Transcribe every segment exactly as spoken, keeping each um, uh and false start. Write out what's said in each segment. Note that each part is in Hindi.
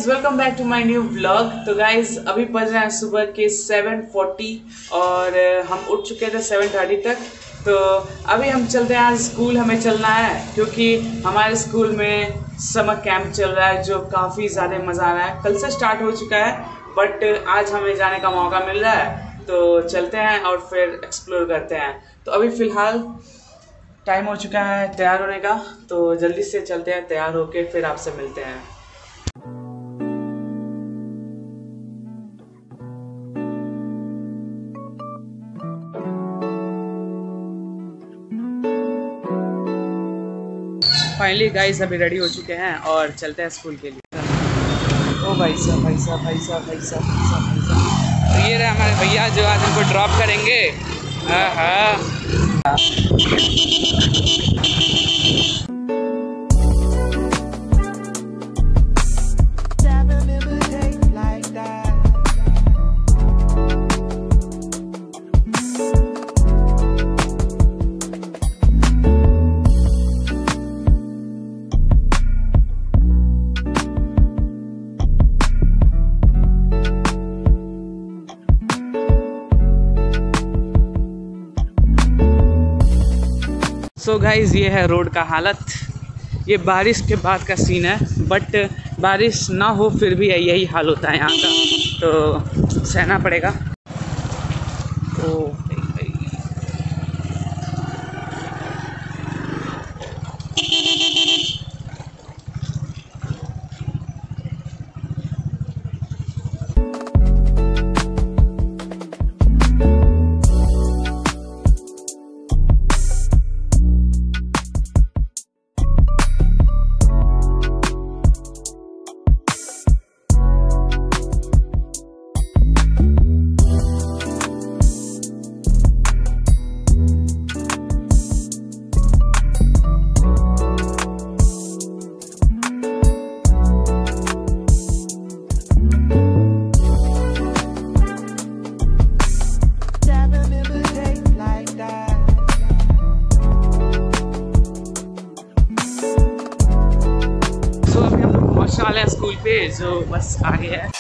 Guys welcome back to my new vlog. तो गाइज अभी बज रहे हैं सुबह के सेवन फोर्टी और हम उठ चुके थे सेवन थर्टी तक। तो अभी हम चलते हैं, आज स्कूल हमें चलना है क्योंकि हमारे स्कूल में समर कैंप चल रहा है जो काफ़ी ज़्यादा मज़ा आ रहा है। कल से स्टार्ट हो चुका है बट आज हमें जाने का मौका मिल रहा है, तो चलते हैं और फिर एक्सप्लोर करते हैं। तो अभी फ़िलहाल टाइम हो चुका है तैयार होने का, तो जल्दी से चलते हैं, तैयार होके फिर आपसे मिलते हैं। फाइनली गाइस अभी रेडी हो चुके हैं और चलते हैं स्कूल के लिए। ओ भाई साहब भाई साहब भाई साहब भाई साहब भाई साहब भाई साहब तो ये रहे हमारे भैया जो आज इनको ड्रॉप करेंगे। हाँ हाँ सो गाइज़ ये है रोड का हालत। ये बारिश के बाद का सीन है, बट बारिश ना हो फिर भी यही हाल होता है यहाँ का, तो सहना पड़ेगा। ओ है स्कूल पे जो बस आ गया है।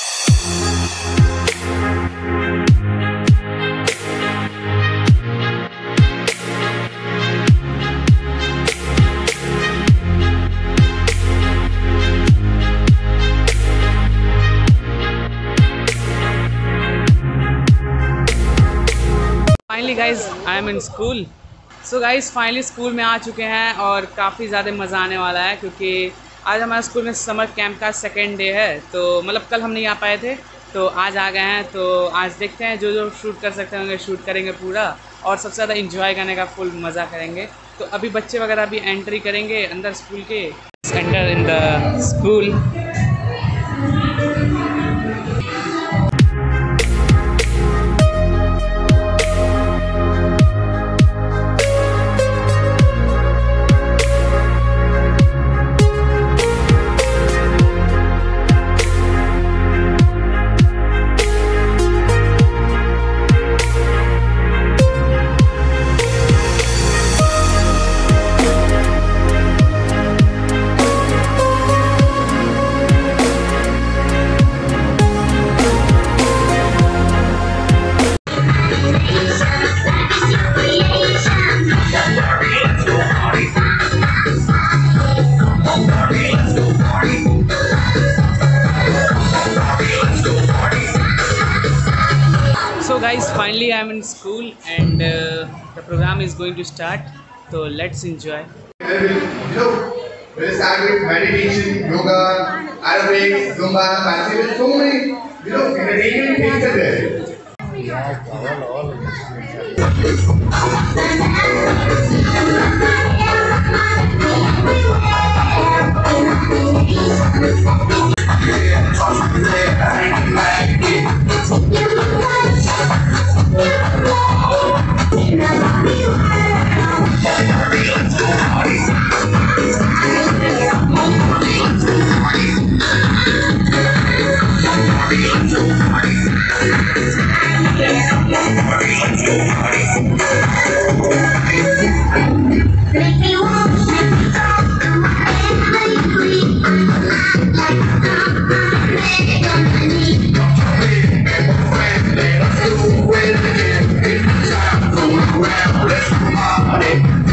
Finally guys I am in school. So guys finally school में आ चुके हैं और काफ़ी ज़्यादा मज़ा आने वाला है क्योंकि आज हमारे स्कूल में समर कैंप का सेकेंड डे है। तो मतलब कल हम नहीं आ पाए थे, तो आज आ गए हैं। तो आज देखते हैं जो जो शूट कर सकते होंगे शूट करेंगे पूरा, और सबसे ज़्यादा एंजॉय करने का फुल मज़ा करेंगे। तो अभी बच्चे वगैरह भी एंट्री करेंगे अंदर स्कूल के। Enter in the school. So guys, finally I am in school and uh, the program is going to start. So let's enjoy. You know, we'll start with meditation, yoga, Arabic, Zumba, Brazil, so many, you know, entertainment things are there. Let's go party. Let's party.